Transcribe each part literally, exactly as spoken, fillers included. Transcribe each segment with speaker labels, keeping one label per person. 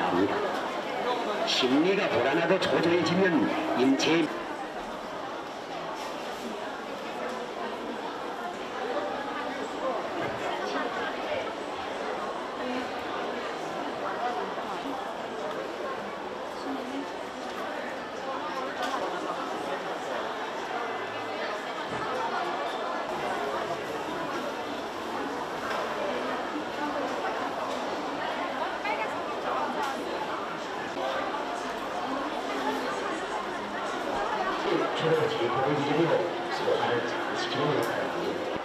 Speaker 1: 합니다. 심리가 불안하고 초조해지면 인체의 주로 제도를 이름으로 소화를 잘 시키는 역할입니다.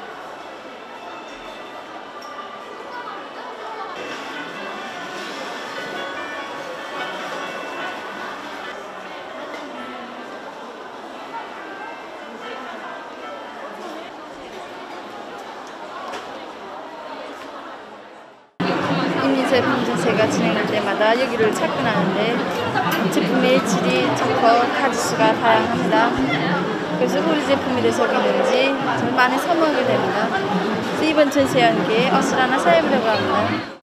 Speaker 2: 제품 전시가 진행될 때마다 여기를 찾곤 하는데 제품의 질이 좋고 가짓수가 다양합니다. 그래서 우리 제품이 대해서 있는지 정말 많이 선호하게 됩니다. 이번 전시와 함께 어슬 하나 사용해보려고 합니다.